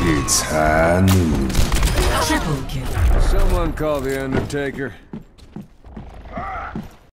It's high noon. Triple kill. Someone call the Undertaker.